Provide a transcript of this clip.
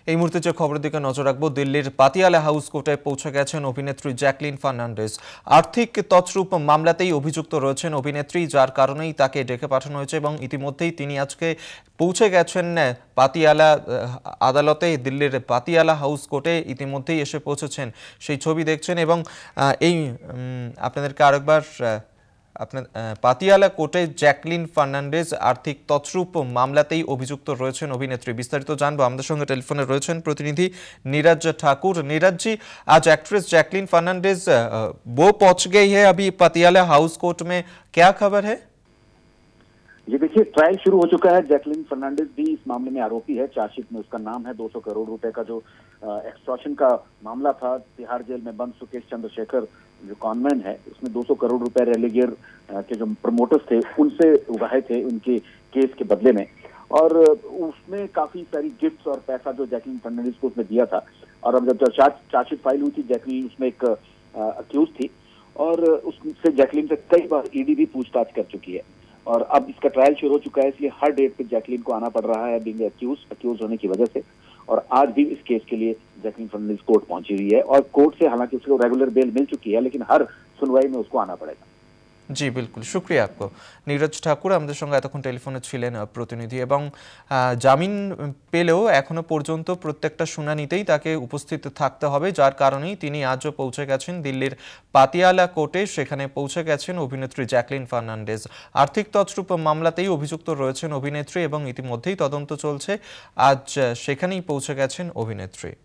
এই মুহূর্তে যে খবরের দিকে নজর রাখবো, দিল্লির পাতিয়ালা হাউস কোর্টে পৌঁছে গেছেন অভিনেত্রী জ্যাকলিন ফার্নান্ডেজ। আর্থিক তছরূপ মামলাতেই অভিযুক্ত রয়েছেন অভিনেত্রী, যার কারণেই তাকে ডেকে পাঠানো হয়েছে এবং ইতিমধ্যেই তিনি আজকে পৌঁছে গেছেন পাতিয়ালা আদালতে। দিল্লির পাতিয়ালা হাউস কোর্টে ইতিমধ্যেই এসে পৌঁছেছেন, সেই ছবি দেখছেন। এবং এই আপনাদেরকে আরেকবার আপনার পাতিয়ালা কোর্টে জ্যাকলিন ফার্নান্ডেজ আর্থিক তছরূপ মামলাতেই অভিযুক্ত রয়েছেন অভিনেত্রী। বিস্তারিত জানবো, আমাদের সঙ্গে টেলিফোনে রয়েছেন প্রতিনিধি नीरज ठाकुर। नीरज जी, आज एक्ट्रेस जैकलीन फर्नांडिस वो पहुंच गई है अभी पतियाला हाउस कोर्ट में, क्या खबर है? ये देखिए, ट्रायल शुरू हो चुका है। जैकलीन फर्नांडिस भी इस मामले में आरोपी है। चार्जशीट में उसका नाम है। 200 करोड़ रुपए का जो एक्सटॉर्शन का मामला था, तिहाड़ जेल में बंद सुकेश चंद्रशेखर जो कॉनमैन है, उसमें 200 करोड़ रुपए रेलिगियर के जो प्रमोटर्स थे उनसे उगाए थे उनके केस के बदले में। और उसमें काफी सारी गिफ्ट्स और पैसा जो जैकलीन फर्नांडिस को उसमें दिया था। और अब जब चार्जशीट फाइल हुई थी, जैकलीन उसमें एक अक्यूज थी और उससे जैकलीन से कई बार ईडी भी पूछताछ कर चुकी है। और अब इसका ट्रायल शुरू हो चुका है, इसलिए हर डेट पे जैकलीन को आना पड़ रहा है बीइंग अक्यूज होने की वजह से। और आज भी इस केस के लिए जैकलीन फर्नांडिस कोर्ट पहुंची हुई है और कोर्ट से हालांकि उसको रेगुलर बेल मिल चुकी है, लेकिन हर सुनवाई में उसको आना पड़ेगा। জি, বিলকুল শুক্রিয়া आपको। नीरज ঠাকুর আমাদের সঙ্গে এতক্ষণ টেলিফোনে ছিলেন প্রতিনিধি। এবং জামিন পেলেও এখনো পর্যন্ত প্রত্যেকটা শুনানিতেই তাকে উপস্থিত থাকতে হবে, যার কারণেই তিনি আজও পৌঁছে গেছেন দিল্লির পাতিয়ালা কোর্টে। সেখানে পৌঁছে গেছেন অভিনেত্রী জ্যাকলিন ফার্নান্ডেজ। আর্থিক তছরূপ মামলাতেই অভিযুক্ত রয়েছেন অভিনেত্রী এবং ইতিমধ্যেই তদন্ত চলছে। আজ সেখানেই পৌঁছে গেছেন অভিনেত্রী।